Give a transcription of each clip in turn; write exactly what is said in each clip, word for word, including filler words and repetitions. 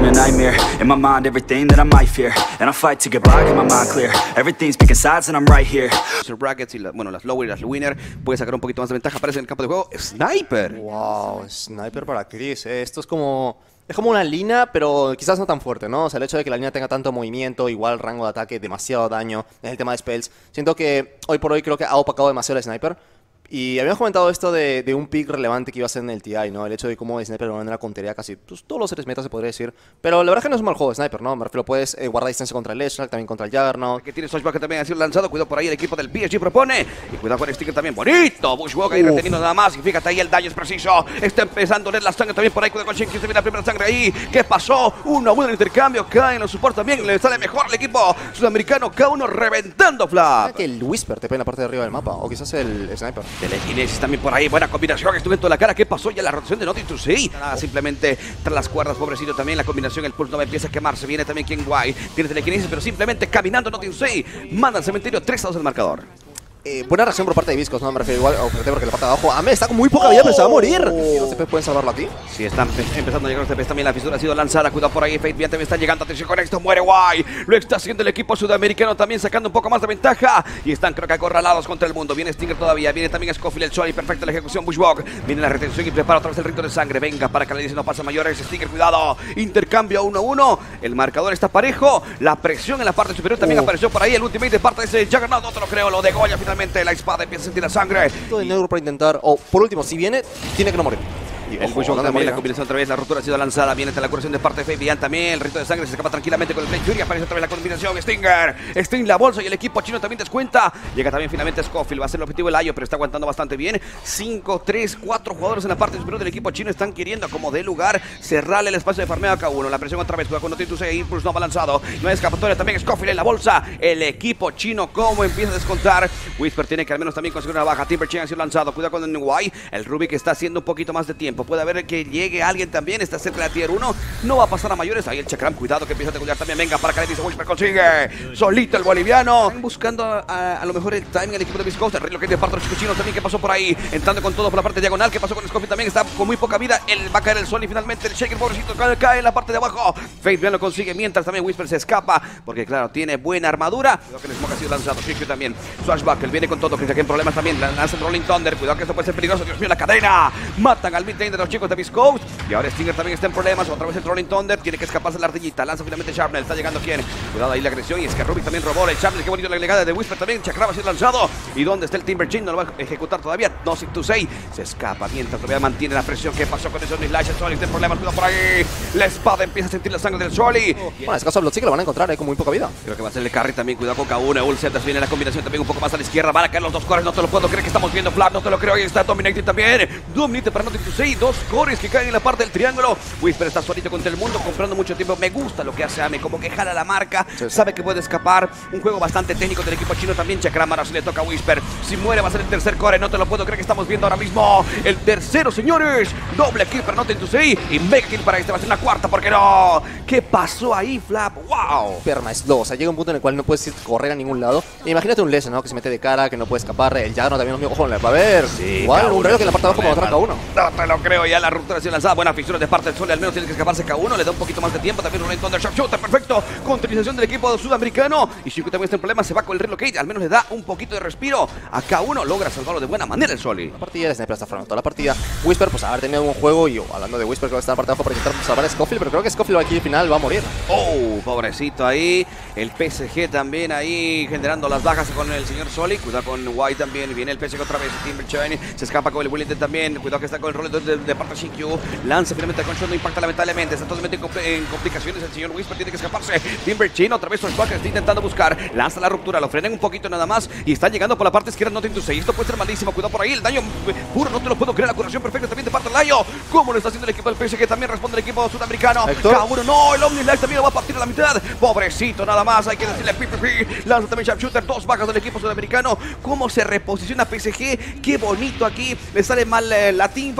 in a nightmare. In my mind, everything that I might fear. And I fight to get by, get my mind clear. Everything's picking sides and I'm right here. Los brackets y la, bueno, las lower y las winner puede sacar un poquito más de ventaja. Aparece en el campo de juego Sniper. Wow, Sniper para Chris. Eh. Esto es como... Es como una línea, pero quizás no tan fuerte, ¿no? O sea, el hecho de que la línea tenga tanto movimiento, igual rango de ataque, demasiado daño en el tema de spells. Siento que hoy por hoy creo que ha opacado demasiado el Sniper. Y habíamos comentado esto de, de un pick relevante que iba a ser en el T I, ¿no? El hecho de cómo el Sniper de manera contería casi pues, todos los seres meta, se podría decir. Pero la verdad es que no es un mal juego de Sniper, ¿no? Me refiero, puedes eh, guardar distancia contra el Leshrac, también contra el Juggernaut. Que tiene Swashbuck que también ha sido lanzado. Cuidado por ahí, el equipo del P S G propone. Y cuidado con el sticker también. Bonito. Bushwalk ahí reteniendo nada más. Y fíjate ahí, el daño es preciso. Está empezando a leer la sangre también por ahí. Cuidado con Shinky. Se viene la primera sangre ahí. ¿Qué pasó? Uno a uno en intercambio. Caen los supports también. Le sale mejor al equipo sudamericano. K uno reventando Flap. Que el Whisper te pega en la parte de arriba del mapa. O quizás el Sniper. Telekinesis también por ahí, buena combinación, estuvo en toda la cara. ¿Qué pasó? Ya la rotación de Nothing to Say. Nada, simplemente tras las cuerdas, pobrecito también. La combinación, el Pulse Nova empieza a quemarse. Viene también King Guy, tiene telekinesis, pero simplemente caminando Nothing to Say. Manda al cementerio, tres a dos el marcador. Eh, buena reacción por parte de Viscos, no me refiero igual, porque la parte de abajo, Ame está con muy poca vida, pero se va a morir. ¿Los T P pueden salvarlo aquí? Sí, están empezando a llegar los T Ps, también la fisura ha sido lanzada, cuidado por ahí, Fate bien también está llegando, atención con esto, muere Guay. Lo está haciendo el equipo sudamericano también sacando un poco más de ventaja. Y están creo que acorralados contra el mundo, viene Stinger todavía, viene también Scofield, el Soli, perfecta la ejecución, Bushwalk. Viene la retención y prepara otra vez el rito de sangre, venga para que le dice no pasa mayores, Stinger, cuidado, intercambio uno a uno, el marcador está parejo, la presión en la parte superior también uh. apareció por ahí, el ultimate de parte de ese Juggernaut, no te lo creo, lo degolla finalmente, la espada empieza a sentir la sangre. Todo de Neuro para intentar, o por último, si viene, tiene que no morir. El Bushwalk también, la combinación otra vez, la ruptura ha sido lanzada, viene hasta la curación de parte de Fabian también, el rito de sangre se escapa tranquilamente con el Blade Fury, aparece otra vez la combinación, Stinger, Sting la bolsa y el equipo chino también descuenta, llega también finalmente Scofield, va a ser el objetivo el Ayo, pero está aguantando bastante bien, cinco, tres, cuatro jugadores en la parte superior del equipo chino están queriendo como de lugar cerrarle el espacio de farmeo a K uno, la presión otra vez, juega con Nothing to Say, Impulse no va lanzado, no hay escapatoria, también Scofield en la bolsa, el equipo chino como empieza a descontar, Whisper tiene que al menos también conseguir una baja, Timber Chen ha sido lanzado, cuidado con el Guay, el Rubik está haciendo un poquito más de tiempo, puede haber que llegue alguien también, está cerca de la tier uno, no va a pasar a mayores, ahí el Chakram, cuidado que empieza a decollar también, venga para que le dice Whisper, consigue, solito el boliviano, están buscando a, a lo mejor el timing el equipo de Viscos, el reloj que de parte de los chicos chinos también, que pasó por ahí, entrando con todo por la parte diagonal, que pasó con Scofield también, está con muy poca vida, él va a caer el sol y finalmente el Shaker, pobrecito, cae en la parte de abajo, Fate bien lo consigue, mientras también Whisper se escapa, porque claro, tiene buena armadura, cuidado que el Smoke ha sido lanzado, Shikyu también, Swashbuckle viene con todo, que se queden problemas también, lanza el Rolling Thunder, cuidado que esto puede ser peligroso, Dios mío, la cadena, matan al mid lane de los chicos de Viscos, y ahora Stinger también está en problemas, otra vez el Rolling Thunder, tiene que escaparse la ardillita, lanza finalmente Sharpnel, está llegando quién, cuidado ahí la agresión, y es que Rubik también robó el Sharpnel, qué bonito la legada de Whisper también, Chakra va a ser lanzado, y dónde está el Timber Chin, no lo va a ejecutar todavía, Nothing to Say, se escapa, mientras todavía mantiene la presión, ¿qué pasó con esos Slash? El Soli está en problemas, cuidado por ahí, la espada empieza a sentir la sangre del Soli. Oh, bueno, en este caso Blood sí que lo van a encontrar, eh, con muy poca vida. Creo que va a ser el carry también, cuidado con K uno, Ulcetas viene la combinación también un poco más a la izquierda, van a caer los dos cores, no te lo puedo creer que estamos viendo Flap, no te lo creo, ahí está Dominating también, Dominate para Nothing to Say, dos cores que caen en la parte del triángulo, Whisper está solito contra el mundo, comprando mucho tiempo, me gusta lo que hace Ame, como que jala la marca, sí, sí. Sabe que puede escapar, un juego bastante técnico del equipo chino también, Chakram, ahora sí le toca a Whisper, si muere va a ser el tercer core, no te lo puedo creer que estamos viendo ahora mismo, el tercero señores, doble kill para Nothing to Say, y mega kill para este, va a ser una cuarta, ¿por qué no? ¿Qué pasó ahí, Flap? ¡Wow! Perma slow, o sea, llega un punto en el cual no puedes ir correr a ningún lado, e imagínate un Lesson, ¿no? Que se mete de cara, que no puede escapar, el Jaggernaut también, no, ojo, va a ver, sí, igual, un reloj que en la parte de abajo como otra K uno. No te lo creo, ya la ruptura ha sido lanzada, buena fisura de parte del Sol, al menos tiene que escaparse K uno, le da un poquito más de tiempo, también un Thunder Sharpshooter, perfecto, contribución del equipo sudamericano, y Shikyu también está en problema, se va con el relocate, al menos le da un poquito de respiro a K uno, logra salvarlo de buena manera el Soli. La partida de Sniper está frenando toda la partida, Whisper, pues haber tenido un juego, y oh, hablando de Whisper, creo que está en la parte de abajo para intentar salvar a Scofield, pero creo que Scofield aquí al final va a morir. Oh, pobrecito ahí, el P S G también ahí generando las bajas con el señor Soli, cuidado con White también, viene el P S G otra vez, Timber Chen, se escapa con el Willington también, cuidado que está con el rol de, de, de parte de Shikyu, lanza finalmente con Shot, no impacta lamentablemente, está totalmente en, compl en complicaciones, el señor Whisper tiene que escaparse, Timber Chen otra vez Swashbuckle está intentando buscar, lanza la ruptura, lo frenan un poquito nada más, y está llegando por la parte izquierda Nothing to Say, esto puede ser malísimo, cuidado por ahí, el daño puro, no te lo puedo creer, la curación perfecta también de parte del Layo, ¿cómo lo está haciendo el equipo del P S G? También responde el equipo sudamericano, K uno, no, el Omni Light también lo va a partir a la mitad, pobrecito nada más, hay que decirle P P P, lanza también Sharpshooter, dos bajas del equipo sudamericano, cómo se reposiciona P S G, qué bonito aquí, le sale mal eh, la teamfight, otra vez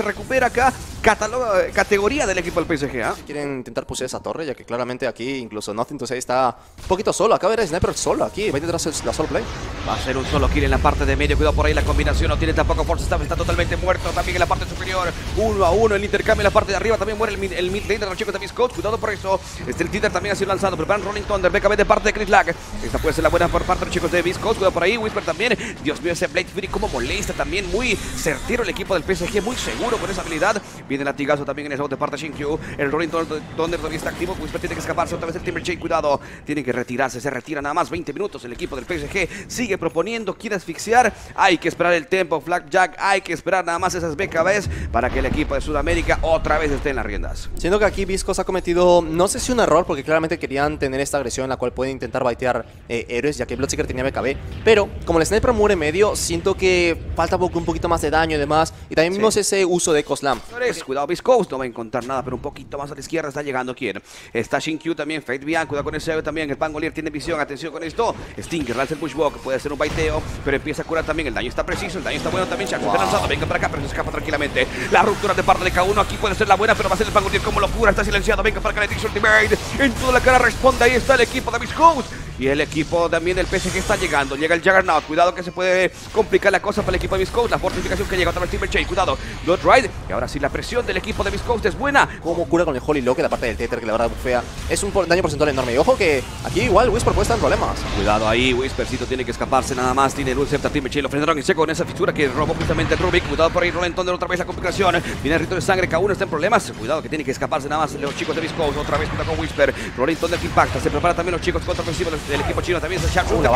se recupera acá. Cataloga, categoría del equipo del P S G, ¿ah? ¿eh? Quieren intentar pusear esa torre, ya que claramente aquí incluso Nothing to Say está un poquito solo. Acaba de ver a Sniper solo aquí, va a intentar hacer la solo play. Va a ser un solo kill en la parte de medio. Cuidado por ahí la combinación. No tiene tampoco Force Staff. Está totalmente muerto. También en la parte superior. Uno a uno el intercambio en la parte de arriba. También muere el, mid, el mid laner de los chicos de Miss Coach. Cuidado por eso. Este el Tinder también ha sido lanzado. Preparan Rolling Thunder. B K B de parte de Chris Lack. Esta puede ser la buena por parte de los chicos de Miss Coach. Cuidado por ahí. Whisper también. Dios mío, ese Blade Fury como molesta también. Muy certero el equipo del P S G. Muy seguro con esa habilidad. Viene el latigazo también en esa de parte de Shinkyu. El Rolling Thunder todavía está activo. Whisper tiene que escaparse otra vez el Timberchain. Cuidado. Tiene que retirarse. Se retira nada más. veinte minutos. El equipo del P S G sigue proponiendo. Quiere asfixiar. Hay que esperar el tempo. Flapjack. Hay que esperar nada más esas B K Bs para que el equipo de Sudamérica otra vez esté en las riendas. Siento que aquí Viscos ha cometido, no sé si un error, porque claramente querían tener esta agresión en la cual pueden intentar baitear eh, héroes, ya que Bloodseeker tenía B K B. Pero como el Sniper muere medio, siento que falta un poquito más de daño y demás. Y también vimos sí. ese uso de Echo Slam. Cuidado, Viscos. No va a encontrar nada, pero un poquito más a la izquierda está llegando quién. Está Shinkyu también. Fate Bian. Cuidado con ese también. El Pangolier tiene visión. Atención con esto. Stinger lanza el Bushwalk. Puede ser un baiteo, pero empieza a curar también. El daño está preciso. El daño está bueno también. Shaco wow. está lanzado. Venga para acá, pero se escapa tranquilamente. La ruptura de parte de K uno. Aquí puede ser la buena, pero va a ser el Pangolier como locura. Está silenciado. Venga para acá. Letix Ultimate. En toda la cara responde. Ahí está el equipo de Viscos. Y el equipo también del P S G está llegando. Llega el Juggernaut. Cuidado que se puede complicar la cosa para el equipo de Viscos. La fortificación que llega otra vez Timberchain. Cuidado. Blood Ride. Y ahora sí la presión del equipo de Viscos es buena. Como cura con el Holy Lock, la parte del Tether que la verdad bufea. Es un por daño porcentual enorme. Y ojo que aquí igual Whisper puede estar en problemas. Cuidado ahí. Whispercito tiene que escaparse nada más. Tiene luz cerca Timberchain. Lo frenaron en seco con esa fisura que robó justamente el Rubik. Cuidado por ahí. Rolling Thunder otra vez la complicación. Viene el rito de sangre. K uno está en problemas. Cuidado que tiene que escaparse nada más los chicos de Viscos. Otra vez cuidado con Whisper. Rolling Thunder que impacta. Se prepara también los chicos contra ofensiva del equipo chino. También se Shaku. Uh,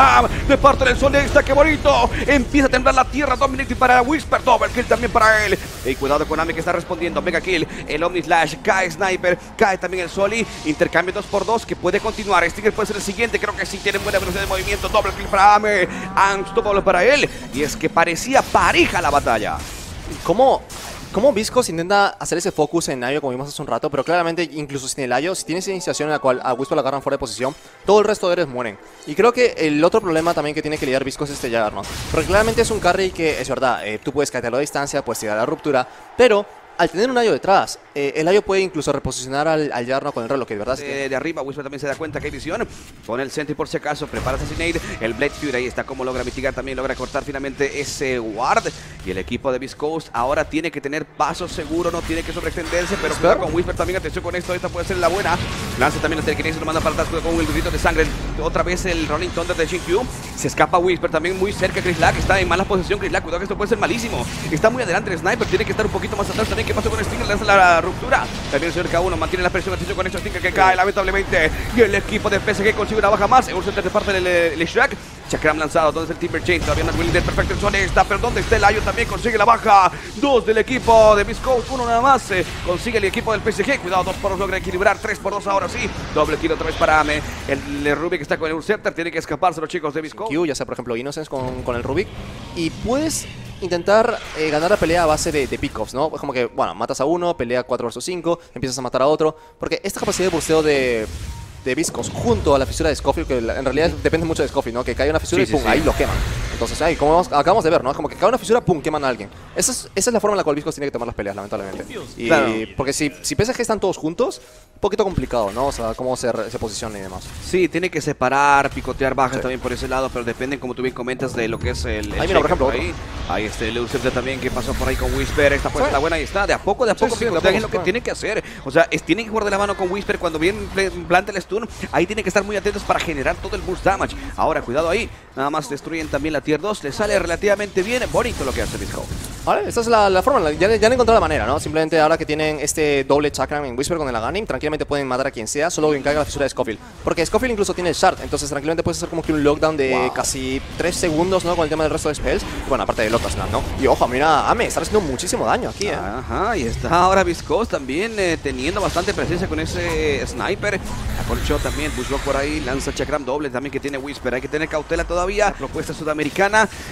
de parte del sol está. ¡Qué bonito! Empieza a temblar la tierra. Dominic para Whisper. Double kill también para él. Y cuidado con Ami que está respondiendo. Mega kill. El Omni Slash. Cae Sniper. Cae también el Soli. Intercambio dos por dos que puede continuar. Stinger puede ser el siguiente. Creo que sí tiene buena velocidad de movimiento. Doble kill para Ame. Unstoppable para él. Y es que parecía pareja la batalla. ¿Cómo? Cómo Viscos intenta hacer ese focus en Ayo como vimos hace un rato, pero claramente incluso sin el Ayo, si tienes esa iniciación en la cual a Whisper la agarran fuera de posición, todo el resto de héroes mueren. Y creo que el otro problema también que tiene que lidiar Viscos es este Juggernaut, porque claramente es un carry que es verdad, eh, tú puedes caerlo a distancia, puedes tirar a la ruptura, pero al tener un Ayo detrás, eh, el Ayo puede incluso reposicionar al, al Juggernaut con el reloj, que de verdad es que... De, de arriba, Whisper también se da cuenta que hay visión. Pone el Sentry por si acaso, prepara Assassinate. El Blade Fury ahí está como logra mitigar, también logra cortar finalmente ese Ward. Y el equipo de Viscos ahora tiene que tener paso seguro, no tiene que sobreextenderse, pero cuidado con Whisper también, atención con esto, esta puede ser la buena. Lanza también el telequinesis, lo manda para atrás con el grito de sangre. Otra vez el Rolling Thunder de Shinkyu. Se escapa Whisper también muy cerca. Chris Lack está en mala posición. Chris Lack, cuidado que esto puede ser malísimo. Está muy adelante el Sniper, tiene que estar un poquito más atrás también. ¿Qué pasó con Stinger? Lanza la ruptura. También el señor K uno mantiene la presión. Atención con esto, Stinger que cae lamentablemente. Y el equipo de P S G consigue una baja más. Un center de parte del Shrek. Chakram lanzado, ¿dónde es el Timberchain? Todavía no es Willy Dead, perfecto, el sol está, pero ¿dónde está el Ayo? También consigue la baja, dos del equipo de Viscos, uno nada más, eh, consigue el equipo del P S G, cuidado, dos por dos logra equilibrar, tres por dos ahora sí, doble kill otra vez para Ame, el, el Rubik está con el Scepter, tiene que escaparse los chicos de Viscos. Q, ya sea por ejemplo Innocence con, con el Rubik, y puedes intentar eh, ganar la pelea a base de, de pick-offs, ¿no? Es como que, bueno, matas a uno, pelea cuatro versus cinco, empiezas a matar a otro, porque esta capacidad de busteo de... de Viscos junto a la fisura de Scofield, que en realidad depende mucho de Scofield, ¿no? Que cae una fisura sí, y pum, sí, sí. ahí lo queman. Entonces, ahí, como vamos, acabamos de ver, ¿no? Es como que cae una fisura, pum, queman a alguien. Esa es, esa es la forma en la cual Viscos tiene que tomar las peleas, lamentablemente. Y claro. Porque si, si P S G están todos juntos, un poquito complicado, ¿no? O sea, cómo se, se posiciona y demás. Sí, tiene que separar, picotear bajas sí. también por ese lado, pero dependen, como tú bien comentas, de lo que es el... el ahí mira, por ejemplo, ahí, ahí este Leucep también, que pasó por ahí con Whisper. Esta puede ser la buena, ahí está. De a poco, de a poco, sí, sí, picotean es lo que tiene que hacer. O sea, es, tiene que jugar de la mano con Whisper cuando bien planta el stun. Ahí tiene que estar muy atentos para generar todo el burst damage. Ahora, cuidado ahí. Nada más destruyen también la tier dos. Le sale relativamente bien. Bonito lo que hace Viscos. Vale, esta es la, la forma. Ya, ya han encontrado la manera, ¿no? Simplemente ahora que tienen este doble chakra en Whisper con el Aghanim, tranquilamente pueden matar a quien sea, solo que caiga la fisura de Scofield. Porque Scofield incluso tiene el Shard, entonces tranquilamente puedes hacer como que un lockdown de wow. casi tres segundos, ¿no? Con el tema del resto de spells. Bueno, aparte de Lotus Slam, ¿no? Y ojo, mira, Ame, está haciendo muchísimo daño aquí, ¿eh? Ajá, y está ahora Viscos también eh, teniendo bastante presencia con ese Sniper. Acolchó también, Bushwalk por ahí, lanza Chakram doble también que tiene Whisper. Hay que tener cautela todavía. La propuesta sudamericana.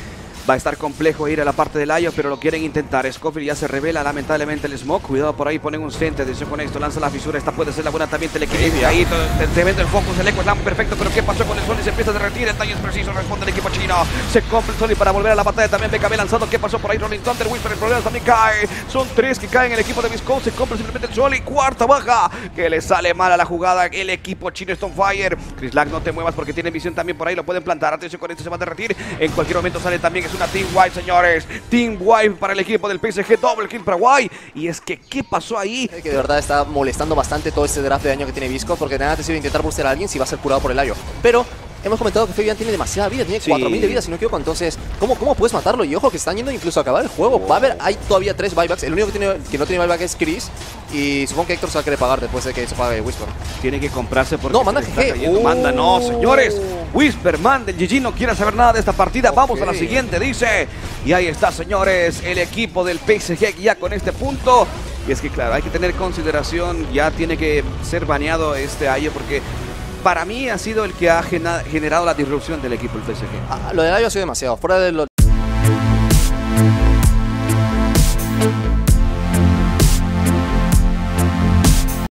Va a estar complejo ir a la parte del Ayo, pero lo quieren intentar. Scofield ya se revela lamentablemente el smoke. Cuidado por ahí, ponen un center. Atención con esto, lanza la fisura. Esta puede ser la buena también. Telequinesis ahí, se vende el focus, el eco es perfecto. Pero ¿qué pasó con el Sol? Y se empieza a derretir. El daño es preciso, responde el equipo chino. Se compra el Sol y para volver a la batalla también B K B lanzando. ¿Qué pasó por ahí? Rolling Thunder, Whisper, el problema también cae. Son tres que caen en el equipo de Viscon. Se compra simplemente el Sol y cuarta baja. Que le sale mal a la jugada el equipo chino Stonefire. Chris Lack, no te muevas porque tiene visión también por ahí. Lo pueden plantar. Atención con esto, se va a derretir. En cualquier momento sale también. Es una Team White, señores. Team White para el equipo del P S G. Double kill para White. Y es que, ¿qué pasó ahí? Que de verdad está molestando bastante todo este draft de daño que tiene Visco, porque de nada te sirve intentar burstear a alguien si va a ser curado por el Ayo. Pero hemos comentado que Fabian tiene demasiada vida, tiene Sí. cuatro mil de vida si no me equivoco, entonces ¿cómo, ¿cómo puedes matarlo? Y ojo que están yendo incluso a acabar el juego. Va a haber, hay todavía tres buybacks, el único que, tiene, que no tiene buyback es Chris, y supongo que Héctor se va a querer pagar después de que se pague Whisper. Tiene que comprarse porque No, manda se le está G G. cayendo. Oh. Manda, no, señores. Whisper, manda el G G, no quiere saber nada de esta partida. Vamos a la Ok. siguiente, dice. Y ahí está, señores, el equipo del P S G ya con este punto. Y es que, claro, hay que tener consideración, ya tiene que ser baneado este Ayo porque para mí ha sido el que ha generado la disrupción del equipo, el P S G. Ah, lo del Ayo ha sido demasiado, fuera de lo,